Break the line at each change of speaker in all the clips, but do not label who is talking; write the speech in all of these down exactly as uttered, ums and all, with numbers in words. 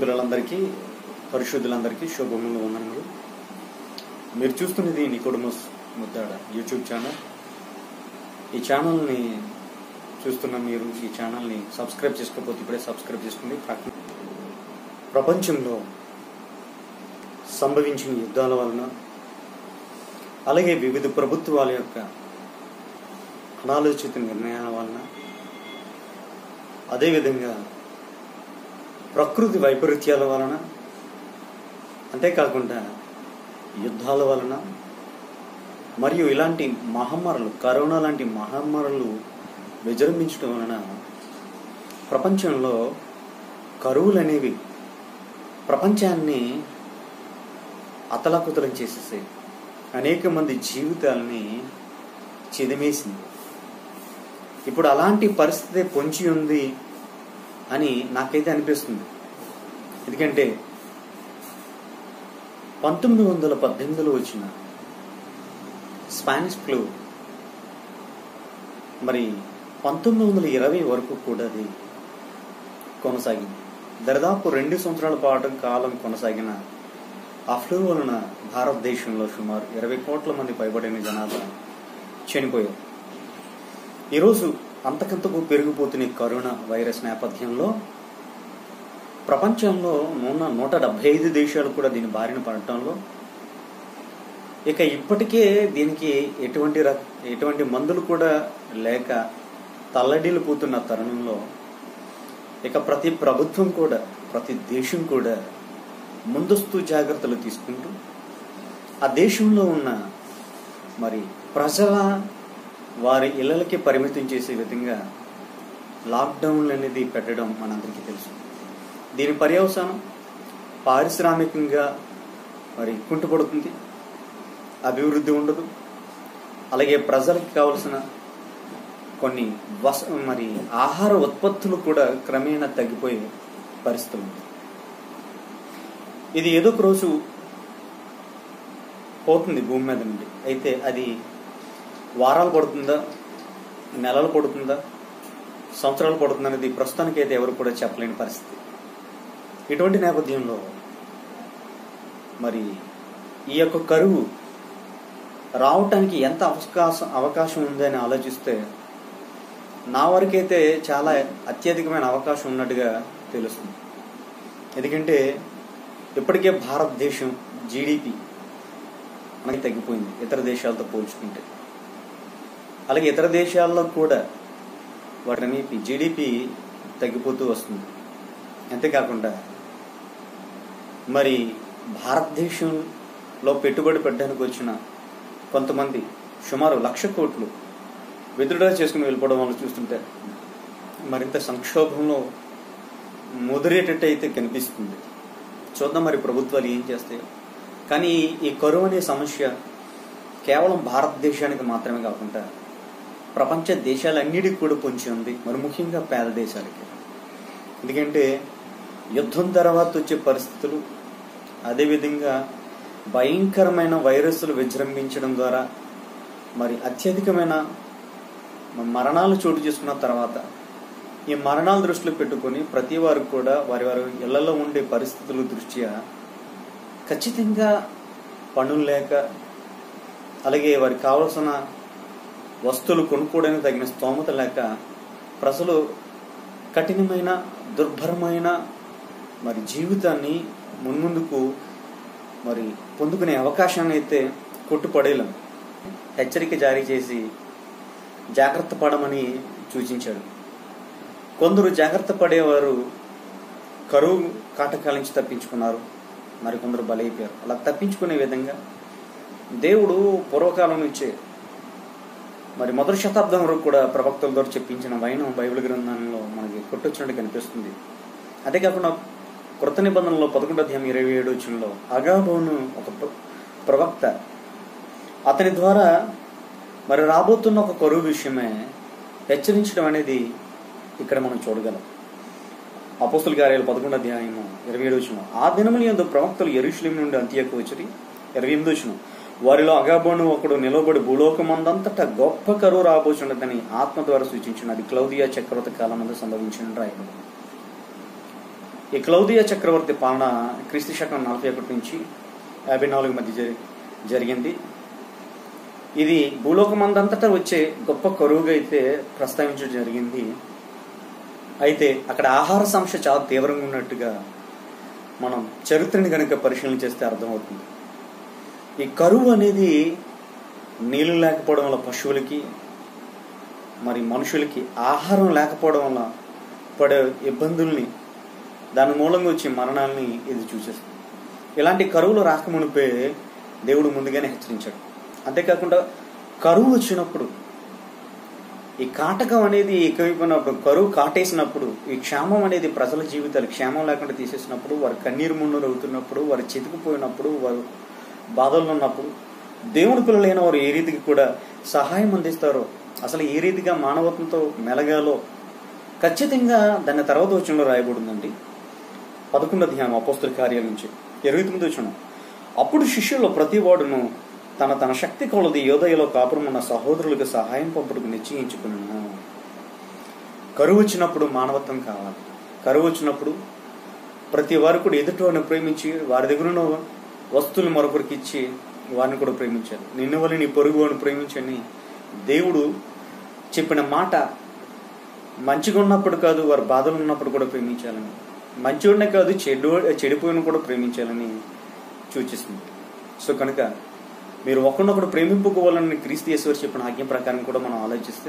పిల్లలందరికీ పరిశుద్ధులందరికీ శుభములు వందనములు. మీరు చూస్తున్నది నికోడమస్ ముద్దాడ యూట్యూబ్ ఛానల్. ఈ ఛానల్ని చూస్తున్న మీరు ఈ ఛానల్ని సబ్స్క్రైబ్ చేసుకోకపోతే ఇప్పుడే సబ్స్క్రైబ్ చేసుకోండి. ప్రపంచంలో సంభవించిన యుద్ధాల వలన, అలాగే వివిధ ప్రభుత్వాల యొక్క అనాలోచిత నిర్ణయాల వలన, అదేవిధంగా ప్రకృతి వైపరీత్యాల వలన, అంతేకాకుండా యుద్ధాల వలన మరియు ఇలాంటి మహమ్మారులు, కరోనా లాంటి మహమ్మారులు విజృంభించడం వలన ప్రపంచంలో కరువులు అనేవి ప్రపంచాన్ని అతలాకుతలం చేసేసాయి. అనేక మంది జీవితాలని చిదిమేసింది. ఇప్పుడు అలాంటి పరిస్థితి పొంచి ఉంది అని నాకైతే అనిపిస్తుంది. ఎందుకంటే పంతొమ్మిది వందల పద్దెనిమిదిలో వచ్చిన స్పానిష్ ఫ్లూ మరి పంతొమ్మిది వందల ఇరవై వరకు కూడా అది కొనసాగింది. దాదాపు రెండు సంవత్సరాల పాటు కాలం కొనసాగిన ఆ ఫ్లూ వలన భారతదేశంలో సుమారు ఇరవై కోట్ల మంది పైబడిన జనాభా చనిపోయారు. ఈరోజు అంతకంతకు పెరిగిపోతున్న కరోనా వైరస్ నేపథ్యంలో ప్రపంచంలో నూన నూట డెబ్బై ఐదు దేశాలు కూడా దీని బారిన పడటంలో, ఇక ఇప్పటికే దీనికి ఎటువంటి ఎటువంటి మందులు కూడా లేక తల్లడిల్లిపోతున్న తరుణంలో ఇక ప్రతి ప్రభుత్వం కూడా, ప్రతి దేశం కూడా ముందస్తు జాగ్రత్తలు తీసుకుంటూ ఆ దేశంలో ఉన్న మరి ప్రజల వారి ఇళ్లకి పరిమితం చేసే విధంగా లాక్డౌన్లు అనేది పెట్టడం మనందరికీ తెలుసు. దీని పర్యవసానం పారిశ్రామికంగా మరి కుంటుపడుతుంది, అభివృద్ధి ఉండదు. అలాగే ప్రజలకు కావలసిన కొన్ని వస మరి ఆహార ఉత్పత్తులు కూడా క్రమేణా తగ్గిపోయే పరిస్థితి ఉంది. ఇది ఏదో ఒక రోజు పోతుంది భూమి మీద నుండి. అయితే అది వారాలు పడుతుందా, నెలలు పడుతుందా, సంవత్సరాలు పడుతుందా అనేది ప్రస్తుతానికి అయితే ఎవరు కూడా చెప్పలేని పరిస్థితి. ఇటువంటి నేపథ్యంలో మరి ఈ యొక్క కరువు రావటానికి ఎంత అవకాశం అవకాశం ఉంది అని ఆలోచిస్తే నా వరకైతే చాలా అత్యధికమైన అవకాశం ఉన్నట్టుగా తెలుస్తుంది. ఎందుకంటే ఇప్పటికే భారతదేశం జీడిపి మనకి తగ్గిపోయింది ఇతర దేశాలతో పోల్చుకుంటే. అలాగే ఇతర దేశాల్లో కూడా వాటిని జీడిపి తగ్గిపోతూ వస్తుంది. అంతేకాకుండా మరి భారతదేశంలో పెట్టుబడి పెట్టడానికి వచ్చిన కొంతమంది సుమారు లక్ష కోట్లు విత్డ్రా చేసుకుని వెళ్ళిపోవడం వల్ల చూస్తుంటే మరింత సంక్షోభంలో ముదిరేటట్టు అయితే కనిపిస్తుంది. చూద్దాం మరి ప్రభుత్వాలు ఏం చేస్తాయో. కానీ ఈ కరువు అనే సమస్య కేవలం భారతదేశానికి మాత్రమే కాకుండా ప్రపంచ దేశాలన్నిటికీ కూడా పొంచి ఉంది, మరి ముఖ్యంగా పేద దేశాలకి. ఎందుకంటే యుద్ధం తర్వాత వచ్చే పరిస్థితులు, అదేవిధంగా భయంకరమైన వైరస్లు విజృంభించడం ద్వారా మరి అత్యధికమైన మరణాలు చోటు చేసుకున్న తర్వాత ఈ మరణాల దృష్టిలో పెట్టుకొని ప్రతి వారు కూడా వారి వారి ఇళ్లలో ఉండే పరిస్థితుల దృష్ట్యా ఖచ్చితంగా పనులు లేక, అలాగే వారికి కావలసిన వస్తువులు కొనుక్కోవడానికి తగిన స్తోమత లేక ప్రజలు కఠినమైన దుర్భరమైన మరి జీవితాన్ని మున్ముందుకు మరి పొందుకునే అవకాశాన్ని అయితే కొట్టుపడేలం హెచ్చరిక జారీ చేసి జాగ్రత్త పడమని సూచించాడు. కొందరు జాగ్రత్త పడేవారు కరువు కాటకాల నుంచి తప్పించుకున్నారు, మరి కొందరు బలైపోయారు. అలా తప్పించుకునే విధంగా దేవుడు పూర్వకాలం నుంచే మరి మొదటి శతాబ్దం వరకు కూడా ప్రవక్తల ద్వారా చెప్పించిన వైనం బైబిల్ గ్రంథంలో మనకి కొట్టొచ్చినట్టు కనిపిస్తుంది. అంతేకాకుండా కృత నిబంధనలో పదకొండు అధ్యాయం ఇరవై ఏడు వచనంలో అగాబోను ఒక ప్రవక్త, అతని ద్వారా మరి రాబోతున్న ఒక కరువు విషయమే హెచ్చరించడం అనేది ఇక్కడ మనం చూడగలం. అపోస్తుల కార్యాలు పదకొండు అధ్యాయము ఇరవై ఏడు వచనం, ఆ దినముల యందు ప్రవక్తలు యెరూషలేము నుండి అంతియకు వచ్చిరి. ఇరవై ఎనిమిది వచనం, వారిలో అగాబోను ఒకడు నిలబడి భూలోకమందంతటా గొప్ప కరువు రాబోచున్నదని ఆత్మ ద్వారా సూచించిన అది క్లౌదియా చక్రవర్తి కాలం ముందు సంభవించిన రాయబడి. ఈ క్లౌదియా చక్రవర్తి పాలన క్రీస్తు శకం నలభై ఒకటి నుంచి యాభై నాలుగు మధ్య జరి జరిగింది. ఇది భూలోకమందంతటా వచ్చే గొప్ప కరువుగా అయితే ప్రస్తావించడం జరిగింది. అయితే అక్కడ ఆహార సమస్య చాలా తీవ్రంగా ఉన్నట్టుగా మనం చరిత్రని కనుక పరిశీలన చేస్తే అర్థమవుతుంది. ఈ కరువు అనేది నీళ్లు లేకపోవడం వల్ల పశువులకి మరి మనుషులకి ఆహారం లేకపోవడం వల్ల పడే ఇబ్బందుల్ని, దాని మూలంగా వచ్చే మరణాలని ఇది చూసేస్తుంది. ఇలాంటి కరువులు రాకమునిపే దేవుడు ముందుగానే హెచ్చరించాడు. అంతేకాకుండా కరువు వచ్చినప్పుడు, ఈ కాటకం అనేది ఎక్కువైపోయినప్పుడు, కరువు కాటేసినప్పుడు, ఈ క్షేమం అనేది ప్రజల జీవితాలు క్షేమం లేకుండా తీసేసినప్పుడు, వారు కన్నీరు మున్నూరు అవుతున్నప్పుడు, వారు చితికిపోయినప్పుడు, వారు బాధల్లో ఉన్నప్పుడు దేవుడి పిల్లలైన వారు ఏ రీతికి కూడా సహాయం అందిస్తారో, అసలు ఏ రీతిగా మానవత్వంతో మెలగాలో ఖచ్చితంగా దాని తర్వాత వచనంలో రాయబడిందండి. పదకొండు అధ్యాయం అపోస్తల కార్యాల నుంచి ఇరవై తొమ్మిది వచనం. అప్పుడు శిష్యుల్లో ప్రతి వాడును తన తన శక్తి కొలది యోదయలో కాపురం ఉన్న సహోదరులకు సహాయం పంపుటకు నిశ్చయించుకున్నాను. కరువు వచ్చినప్పుడు మానవత్వం కావాలి. కరువు వచ్చినప్పుడు ప్రతి వారు కూడా ఎదుటివారిని ప్రేమించి, వారి దగ్గర ఉన్న వస్తువులు మరొకరికి ఇచ్చి వారిని కూడా ప్రేమించాలి. నిన్ను వల్ల నీ పొరుగు వాడిని ప్రేమించని దేవుడు చెప్పిన మాట మంచిగా ఉన్నప్పుడు కాదు, వారు బాధలు ఉన్నప్పుడు కూడా ప్రేమించాలని, మంచివాడినే కాదు చెడు చెడిపోయిన కూడా ప్రేమించాలని సూచిస్తుంది. సో కనుక మీరు ఒకరినొకడు ప్రేమింపుకోవాలని క్రీస్తు యేసు చెప్పిన ఆజ్ఞ ప్రకారం కూడా మనం ఆలోచిస్తే,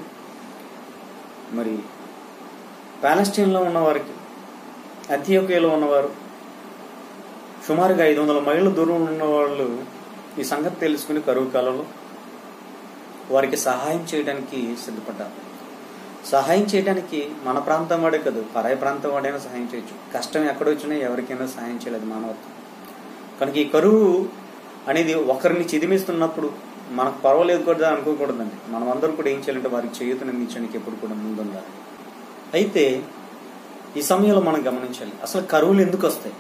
మరి పాలెస్టైన్లో ఉన్నవారికి, అంతియోకియాలో ఉన్నవారు, సుమారుగా ఐదు వందల మైళ్ళ దూరంలో ఉన్న వాళ్ళు ఈ సంగతి తెలుసుకుని కరువు కాలంలో వారికి సహాయం చేయడానికి సిద్ధపడ్డారు. సహాయం చేయడానికి మన ప్రాంతం వాడే కాదు, పరాయి ప్రాంతం వాడైనా సహాయం చేయొచ్చు. కష్టం ఎక్కడ వచ్చినా ఎవరికైనా సహాయం చేయలేదు మానవత్వం. కనుక ఈ కరువు అనేది ఒకరిని చిదిమిస్తున్నప్పుడు మనకు పర్వాలేదు కూడా అనుకోకూడదండి. మనం అందరం కూడా ఏం చేయాలంటే వారికి చేయూతను అందించడానికి ఎప్పుడు కూడా ముందుండాలి. అయితే ఈ సమయంలో మనం గమనించాలి, అసలు కరువులు ఎందుకు వస్తాయి?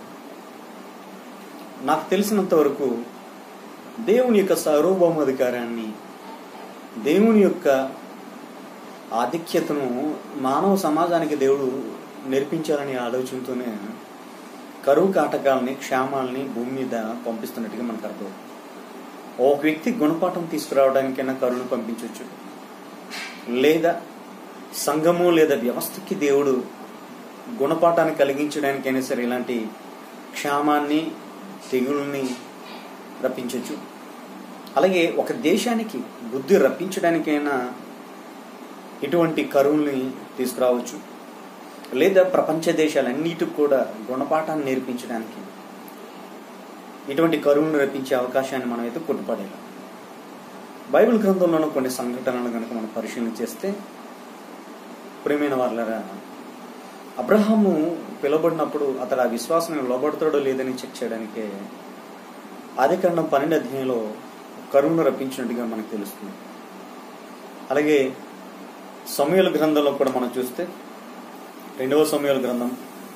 నాకు తెలిసినంత వరకు దేవుని యొక్క సార్వభౌమాధికారాన్ని, దేవుని యొక్క ఆధిక్యతను మానవ సమాజానికి దేవుడు నేర్పించాలనే ఆలోచనతోనే కరువు కాటకాలని, క్షేమాలని భూమి మీద పంపిస్తున్నట్టుగా మనకు అర్థం. ఒక వ్యక్తి గుణపాఠం తీసుకురావడానికైనా కరువును పంపించవచ్చు, లేదా సంఘము లేదా వ్యవస్థకి దేవుడు గుణపాఠాన్ని కలిగించడానికైనా సరే ఇలాంటి క్షేమాన్ని, తెగుల్ని రప్పించవచ్చు. అలాగే ఒక దేశానికి బుద్ధి రప్పించడానికైనా ఇటువంటి కరువుల్ని తీసుకురావచ్చు, లేదా ప్రపంచ దేశాలన్నిటికి కూడా గుణపాఠాన్ని నేర్పించడానికి ఇటువంటి కరువును రప్పించే అవకాశాన్ని మనం అయితే కొట్టుపడేలా. బైబిల్ గ్రంథంలోనూ కొన్ని సంఘటనలు కనుక మనం పరిశీలన చేస్తే, ప్రియమైన వాళ్ళరా, అబ్రహాము పిలువబడినప్పుడు అతడు ఆ విశ్వాసాన్ని లోబడతాడో లేదని చెక్ చేయడానికే ఆదికాండం పన్నెండు అధ్యాయంలో కరువును రప్పించినట్టుగా మనకు తెలుస్తుంది. అలాగే సమూయేలు గ్రంథంలో కూడా మనం చూస్తే, రెండవ సమూయేలు గ్రంథం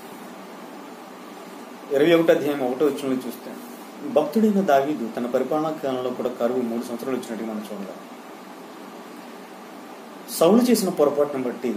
ఇరవై ఒకటి అధ్యాయం ఒకటో వచనంలో చూస్తే, భక్తుడైన దావీదు తన పరిపాలనా కాలంలో కూడా కరువు మూడు సంవత్సరాలు వచ్చినట్టుగా మనం చూడాలి. సౌలు చేసిన పొరపాటును బట్టి,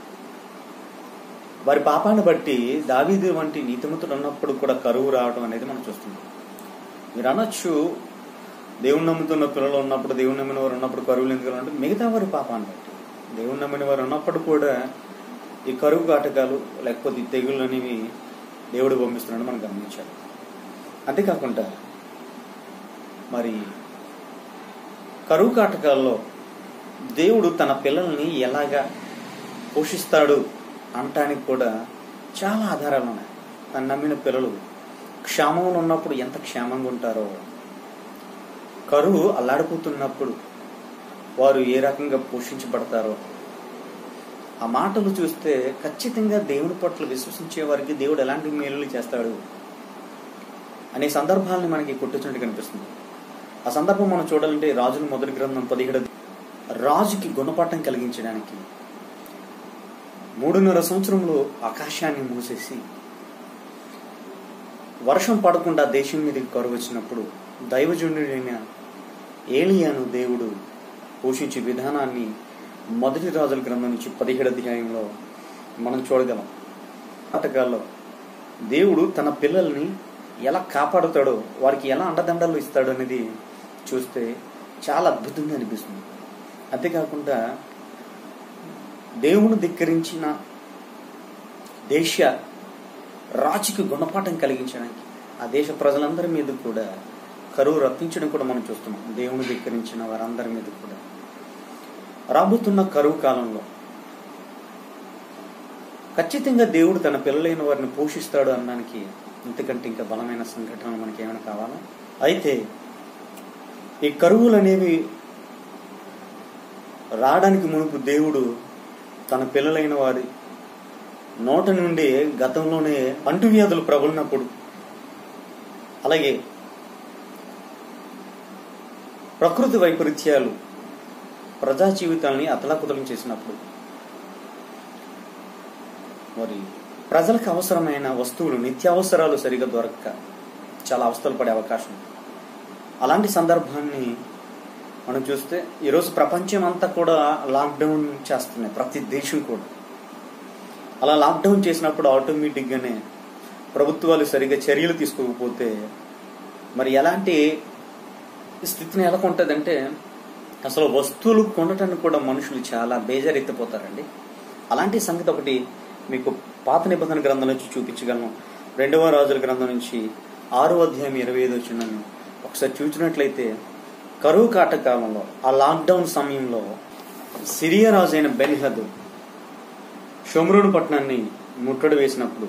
వారి పాపాన్ని బట్టి దావీదు వంటి నీతిమంతుడు ఉన్నప్పుడు కూడా కరువు రావడం అనేది మనం చూస్తున్నాం. మీరు అనొచ్చు, దేవుని నమ్ముతున్న పిల్లలు ఉన్నప్పుడు, దేవుని నమ్మిన వారు ఉన్నప్పుడు కరువులు ఎందుకు అంటే, మిగతా వారి పాపాన్ని బట్టి. దేవుని నమ్మిన వారు ఉన్నప్పుడు కూడా ఈ కరువు కాటకాలు లేకపోతే ఈ తెగుళ్ళు అనేవి దేవుడు పంపిస్తున్నాడు మనం గమనించాలి. అంతేకాకుండా మరి కరువు కాటకాల్లో దేవుడు తన పిల్లల్ని ఎలాగా పోషిస్తాడు అనటానికి కూడా చాలా ఆధారాలు ఉన్నాయి. తను నమ్మిన పిల్లలు క్షేమంలో ఉన్నప్పుడు ఎంత క్షేమంగా ఉంటారో, కరువు అల్లాడిపోతున్నప్పుడు వారు ఏ రకంగా పోషించబడతారో, ఆ మాటలు చూస్తే ఖచ్చితంగా దేవుని పట్ల విశ్వసించే వారికి దేవుడు ఎలాంటి మేలులు చేస్తాడు అనే సందర్భాలని మనకి కొట్టించినట్టు కనిపిస్తుంది. ఆ సందర్భం మనం చూడాలంటే రాజుల మొదటి గ్రంథం పదిహేడు, రాజుకి గుణపాఠం కలిగించడానికి మూడున్నర సంవత్సరంలో ఆకాశాన్ని మూసేసి వర్షం పడకుండా దేశం మీదకి కరువు వచ్చినప్పుడు దైవజనుడైన ఏలియాను దేవుడు పోషించే విధానాన్ని మొదటి రాజుల గ్రంథం నుంచి పదిహేడు అధ్యాయంలో మనం చూడగలం. నాటకాల్లో దేవుడు తన పిల్లల్ని ఎలా కాపాడుతాడో, వారికి ఎలా అండదండలు ఇస్తాడో అనేది చూస్తే చాలా అద్భుతంగా అనిపిస్తుంది. అంతేకాకుండా దేవుని ధిక్కరించిన దేశ రాజుకి గుణపాఠం కలిగించడానికి ఆ దేశ ప్రజలందరి మీద కూడా కరువు రప్పించడం కూడా మనం చూస్తున్నాం. దేవుని ధిక్కరించిన వారందరి మీద కూడా రాబోతున్న కరువు కాలంలో ఖచ్చితంగా దేవుడు తన పిల్లలైన వారిని పోషిస్తాడు అనడానికి ఇంతకంటే ఇంకా బలమైన సంఘటనలు మనకి ఏమైనా కావాలా? అయితే ఈ కరువులు అనేవి రావడానికి మునుపు దేవుడు తన పిల్లలైన వారి నోట నుండి గతంలోనే అంటువ్యాధులు ప్రబలినప్పుడు, అలాగే ప్రకృతి వైపరీత్యాలు ప్రజా జీవితాన్ని అతలాకుతలం చేసినప్పుడు, మరి ప్రజలకు అవసరమైన వస్తువులు నిత్యావసరాలు సరిగా దొరక్క చాలా అవస్థలు పడే అవకాశం. అలాంటి సందర్భాన్ని మనం చూస్తే ఈరోజు ప్రపంచం అంతా కూడా లాక్డౌన్ చేస్తున్నాయి, ప్రతి దేశం కూడా. అలా లాక్డౌన్ చేసినప్పుడు ఆటోమేటిక్గానే ప్రభుత్వాలు సరిగా చర్యలు తీసుకోకపోతే మరి ఎలాంటి స్థితిని ఎలా ఉంటుందంటే, అసలు వస్తువులు కొనటానికి కూడా మనుషులు చాలా బేజారెత్తిపోతారండి. అలాంటి సంగతి ఒకటి మీకు పాత నిబంధన గ్రంథం నుంచి చూపించగలను. రెండవ రాజుల గ్రంథం నుంచి ఆరో అధ్యాయం ఇరవై ఐదు వచ్చినాను ఒకసారి చూసినట్లయితే, కరువు కాట కాలంలో ఆ లాక్డౌన్ సమయంలో సిరియా రాజు అయిన బెన్హదదు షోమ్రోను పట్టణాన్ని ముట్టడి వేసినప్పుడు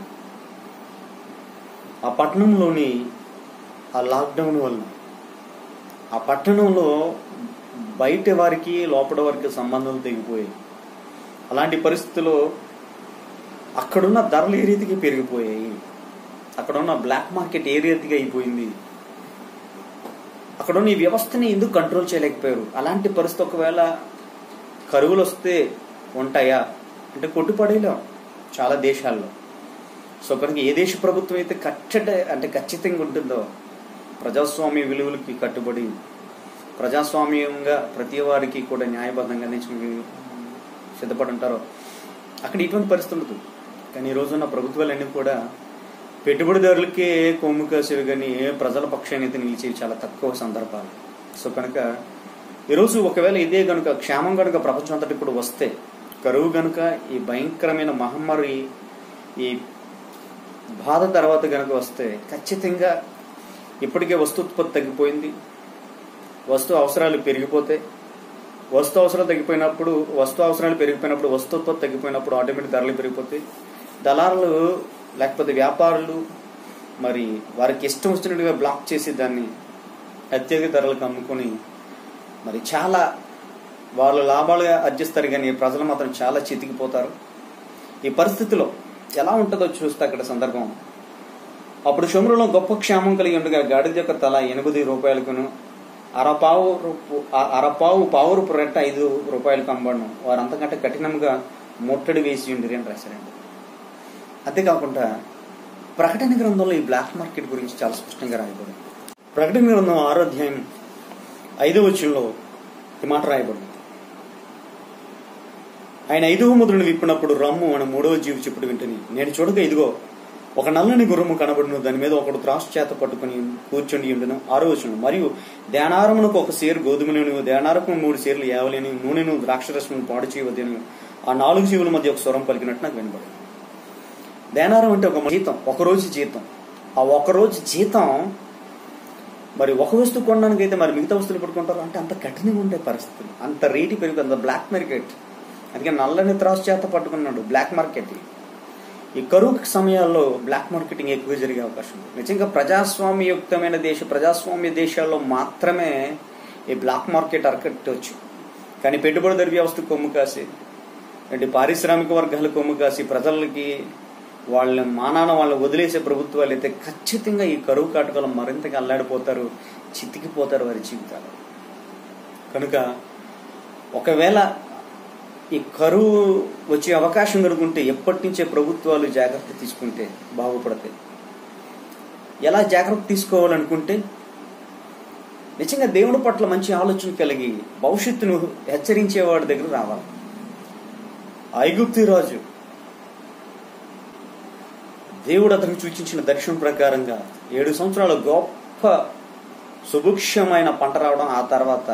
ఆ పట్టణంలోని ఆ లాక్డౌన్ వల్ల ఆ పట్టణంలో బయట వారికి లోపల వారికి సంబంధాలు తెగిపోయాయి. అలాంటి పరిస్థితుల్లో అక్కడున్న ధరలు ఏ రీతికి పెరిగిపోయాయి, అక్కడున్న బ్లాక్ మార్కెట్ ఏ రీతిగా అయిపోయింది, అక్కడున్న ఈ వ్యవస్థని ఎందుకు కంట్రోల్ చేయలేకపోయారు. అలాంటి పరిస్థితి ఒకవేళ కరువులు వస్తే ఉంటాయా అంటే కొట్టుపడేలేం చాలా దేశాల్లో. సో కనుక ఏ దేశ ప్రభుత్వం అయితే కట్టడ అంటే ఖచ్చితంగా ఉంటుందో, ప్రజాస్వామ్య విలువలకి కట్టుబడి ప్రజాస్వామ్యంగా ప్రతి వారికి కూడా న్యాయబద్ధంగా సిద్ధపడి ఉంటారో అక్కడ ఇటువంటి పరిస్థితి ఉండదు. కానీ ఈ రోజున్న ప్రభుత్వాలన్నీ కూడా పెట్టుబడిదారులకే కొమ్ము కాసేవి కానీ ప్రజల పక్షాన్ని అయితే నిలిచేవి చాలా తక్కువ సందర్భాలు. సో కనుక ఈరోజు ఒకవేళ ఇదే కనుక క్షేమం కనుక ప్రపంచం అంతటి కూడా వస్తే, కరువు కనుక ఈ భయంకరమైన మహమ్మారి ఈ బాధ తర్వాత కనుక వస్తే ఖచ్చితంగా ఇప్పటికే వస్తు ఉత్పత్తి తగ్గిపోయింది, వస్తు అవసరాలు పెరిగిపోతాయి. వస్తు అవసరాలు తగ్గిపోయినప్పుడు వస్తు అవసరాలు పెరిగిపోయినప్పుడు వస్తు ఉత్పత్తి తగ్గిపోయినప్పుడు ఆటోమేటిక్ ధరలు పెరిగిపోతాయి. దళారులు లేకపోతే వ్యాపారులు మరి వారికి ఇష్టం వచ్చినట్టుగా బ్లాక్ చేసి దాన్ని అత్యధిక ధరలకు అమ్ముకొని మరి చాలా వాళ్ళు లాభాలుగా అర్జిస్తారు, కానీ ప్రజలు మాత్రం చాలా చితికిపోతారు. ఈ పరిస్థితిలో ఎలా ఉంటుందో చూస్తే అక్కడ సందర్భం, అప్పుడు షోమ్రోనులో గొప్ప క్షేమం కలిగి ఉండగా గాడిద యొక్క తల ఎనిమిది రూపాయలకును అరపావు అరపావు పావు రూపు రెట్ట ఐదు రూపాయలకు అమ్మబడను, వారు అంతకంటే కఠినంగా ముట్టడి వేసి ఉండిరి అని రాశారండి. అంతేకాకుండా ప్రకటన గ్రంథంలో ఈ బ్లాక్ మార్కెట్ గురించి చాలా స్పష్టంగా రాయబడింది. ప్రకటన గ్రంథం ఆరో అధ్యాయం ఐదో వచనంలో ఈ మాట రాయబడింది, ఆయన ఐదవ ముద్రను విప్పినప్పుడు రమ్ము అని మూడవ జీవి చెప్పుడు వింటని నేను చూడగా ఇదిగో ఒక నల్లని గుర్రము కనబడును, దాని మీద ఒకడు త్రాసు చేత పట్టుకుని కూర్చొని ఉండను. ఆరో వచనం, మరియు ధ్యానారమునకు ఒక సేరు గోధుమలను, ధ్యానారకు మూడు సేర్లు యావలేని నూనెను ద్రాక్షరసమును పాడు చేయవద్దని ఆ నాలుగు జీవుల మధ్య ఒక స్వరం పలికినట్టు నాకు వినబడింది. ధ్యానారం అంటే ఒక జీతం, ఒకరోజు జీతం. ఆ ఒకరోజు జీతం మరి ఒక వస్తువు కొనడానికి అయితే మరి మిగతా వస్తువులు పట్టుకుంటారు అంటే అంత కఠినంగా ఉండే పరిస్థితులు, అంత రేటు పెరిగి అంత బ్లాక్ మార్కెట్. అందుకే నల్లని త్రాసు చేత పట్టుకున్నాడు బ్లాక్ మార్కెట్. ఈ కరువు సమయాల్లో బ్లాక్ మార్కెటింగ్ ఎక్కువ జరిగే అవకాశం ఉంది. నిజంగా ప్రజాస్వామ్యయుక్తమైన దేశ ప్రజాస్వామ్య దేశాల్లో మాత్రమే ఈ బ్లాక్ మార్కెట్ అరకట్టవచ్చు. కానీ పెట్టుబడిదారు వ్యవస్థ కొమ్ము కాసి అంటే పారిశ్రామిక వర్గాల కొమ్ము కాసి ప్రజలకి వాళ్ళ మానాన వాళ్ళని వదిలేసే ప్రభుత్వాలు అయితే ఖచ్చితంగా ఈ కరువు కాటకాలు మరింతగా అల్లాడిపోతారు, చితికిపోతారు వారి జీవితాలు. కనుక ఒకవేళ ఈ కరువు వచ్చే అవకాశం కనుకుంటే ఎప్పటి నుంచే ప్రభుత్వాలు జాగ్రత్త తీసుకుంటే బాగుపడతాయి. ఎలా జాగ్రత్త తీసుకోవాలనుకుంటే నిజంగా దేవుడి పట్ల మంచి ఆలోచన కలిగి భవిష్యత్తును హెచ్చరించే వాడి దగ్గర రావాలి. ఐగుప్తు రాజు దేవుడు అతనికి సూచించిన దర్శనం ప్రకారంగా ఏడు సంవత్సరాలు గొప్ప సుభిక్షమైన పంట రావడం, ఆ తర్వాత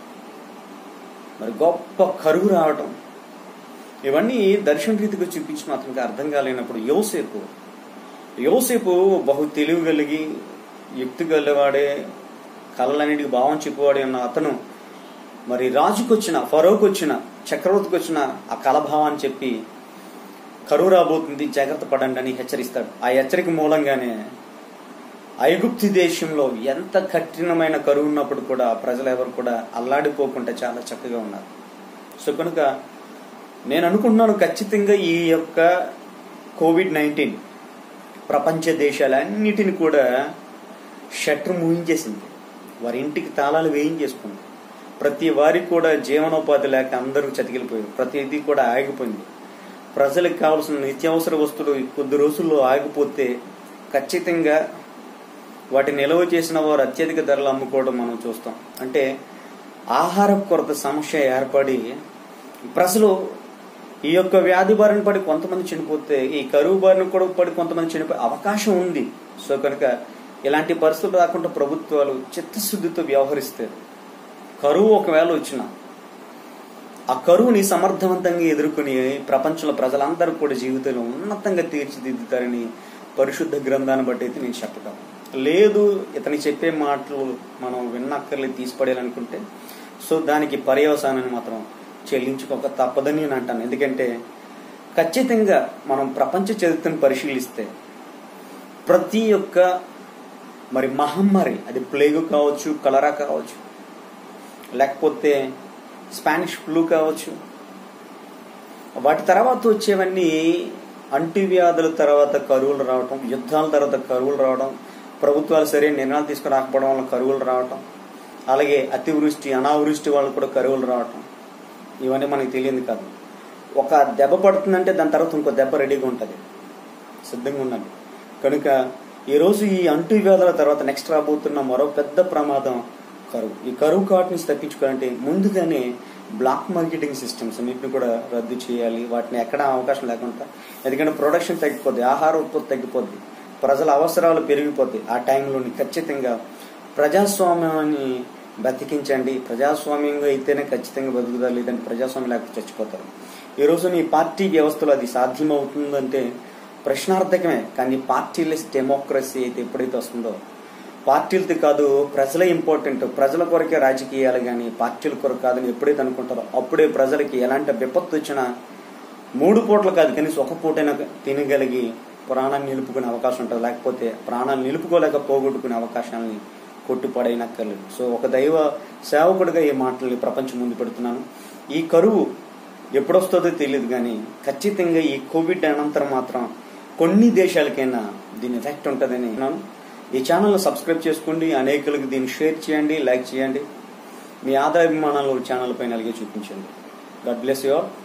మరి గొప్ప కరువు రావడం, ఇవన్నీ దర్శన రీతిగా చూపించిన అతనికి అర్థం కాలేనప్పుడు యోసేపు యోసేపు బహు తెలివి కలిగి యుక్తి గలవాడే, కళలన్నిటికి భావం చెప్పేవాడే ఉన్న అతను మరి రాజుకు వచ్చిన, ఫరోకు వచ్చిన, చక్రవర్తికి వచ్చిన ఆ కళభావాన్ని చెప్పి కరువు రాబోతుంది, జాగ్రత్త పడండి అని హెచ్చరిస్తాడు. ఆ హెచ్చరిక మూలంగానే ఐగుప్తు దేశంలో ఎంత కఠినమైన కరువు ఉన్నప్పుడు కూడా ప్రజలు ఎవరు కూడా అల్లాడిపోకుండా చాలా చక్కగా ఉన్నారు. సో కనుక నేను అనుకుంటున్నాను, ఖచ్చితంగా ఈ యొక్క కోవిడ్ నైన్టీన్ ప్రపంచ దేశాలన్నిటిని కూడా షట్టర్ మూయించేసింది, వారి ఇంటికి తాళాలు వేయించేసుకుంది. ప్రతి వారికి కూడా జీవనోపాధి లేక అందరూ చతికిలిపోయారు, ప్రతిదీ కూడా ఆగిపోయింది. ప్రజలకు కావాల్సిన నిత్యావసర వస్తువులు కొద్ది రోజుల్లో ఆగిపోతే ఖచ్చితంగా వాటిని నిల్వ చేసిన వారు అత్యధిక ధరలు అమ్ముకోవడం మనం చూస్తాం. అంటే ఆహార కొరత సమస్య ఏర్పడి ప్రజలు ఈ యొక్క వ్యాధి బారిన పడి కొంతమంది చనిపోతే, ఈ కరువు బారిన కూడా పడి కొంతమంది చనిపోయే అవకాశం ఉంది. సో కనుక ఇలాంటి పరిస్థితులు రాకుండా ప్రభుత్వాలు చిత్తశుద్ధితో వ్యవహరిస్తారు. కరువు ఒకవేళ వచ్చినా ఆ కరువుని సమర్థవంతంగా ఎదుర్కొని ప్రపంచంలో ప్రజలందరూ కూడా జీవితంలో ఉన్నతంగా తీర్చిదిద్దుతారని పరిశుద్ధ గ్రంథాన్ని బట్టి అయితే నేను చెప్పగలను. లేదు ఇతని చెప్పే మాటలు మనం విన్నక్కర్లేదు తీసిపడేయాలనుకుంటే సో దానికి పర్యవసానాన్ని మాత్రం చెల్లించుకోక తప్పదని నేను అంటాను. ఎందుకంటే ఖచ్చితంగా మనం ప్రపంచ చరిత్రను పరిశీలిస్తే ప్రతి ఒక్క మరి మహమ్మారి, అది ప్లేగు కావచ్చు, కలరా కావచ్చు, లేకపోతే స్పానిష్ ఫ్లూ కావచ్చు, వాటి తర్వాత వచ్చేవన్నీ అంటువ్యాధుల తర్వాత కరువులు రావటం, యుద్ధాల తర్వాత కరువులు రావడం, ప్రభుత్వాలు సరైన నిర్ణయాలు తీసుకురాకపోవడం వల్ల కరువులు రావటం, అలాగే అతివృష్టి అనావృష్టి వాళ్ళు కూడా కరువులు రావటం, ఇవన్నీ మనకి తెలియదు కాదు. ఒక దెబ్బ పడుతుందంటే దాని తర్వాత ఇంకో దెబ్బ రెడీగా ఉంటుంది, సిద్ధంగా ఉండాలి. కనుక ఈరోజు ఈ అంటువ్యాధుల తర్వాత నెక్స్ట్ రాబోతున్న మరో పెద్ద ప్రమాదం కరువు. ఈ కరువు కాటు నుంచి తప్పించుకోవాలంటే ముందుగానే బ్లాక్ మార్కెటింగ్ సిస్టమ్స్ అన్నింటిని కూడా రద్దు చేయాలి, వాటిని ఎక్కడ అవకాశం లేకుండా. ఎందుకంటే ప్రొడక్షన్ తగ్గిపోద్ది, ఆహార ఉత్పత్తి తగ్గిపోద్ది, ప్రజల అవసరాలు పెరిగిపోద్ది. ఆ టైంలోని ఖచ్చితంగా ప్రజాస్వామ్యాన్ని బతికించండి. ప్రజాస్వామ్యంగా అయితేనే ఖచ్చితంగా బతుకుతారు, లేదంటే ప్రజాస్వామ్యం లేకపోతే చచ్చిపోతారు. ఈరోజు నీ పార్టీ వ్యవస్థలో అది సాధ్యమవుతుందంటే ప్రశ్నార్థకమే. కానీ పార్టీలెస్ డెమోక్రసీ అయితే ఎప్పుడైతే వస్తుందో, పార్టీలతో కాదు ప్రజలే ఇంపార్టెంట్, ప్రజల కొరకే రాజకీయాలు కానీ పార్టీల కొరకు కాదని ఎప్పుడైతే అనుకుంటారో అప్పుడే ప్రజలకి ఎలాంటి విపత్తు వచ్చినా మూడు పూటలు కాదు కనీసం ఒక పూటైనా తినగలిగి ప్రాణాన్ని నిలుపుకునే అవకాశం ఉంటుంది. లేకపోతే ప్రాణాన్ని నిలుపుకోలేక పోగొట్టుకునే అవకాశాలని కొట్టుపడైనక్కర్లేదు. సో ఒక దైవ సేవకుడిగా ఈ మాటల్ని ప్రపంచం ముందు పెడుతున్నాను. ఈ కరువు ఎప్పుడొస్తుందో తెలియదు, కానీ ఖచ్చితంగా ఈ కోవిడ్ అనంతరం మాత్రం కొన్ని దేశాలకైనా దీని ఎఫెక్ట్ ఉంటుందని నేను ఈ ఛానల్ని సబ్స్క్రైబ్ చేసుకోండి, అనేకులకు దీన్ని షేర్ చేయండి, లైక్ చేయండి, మీ ఆదాయాభిమానాలు ఛానల్ పైన అలాగే చూపించండి. God bless you all.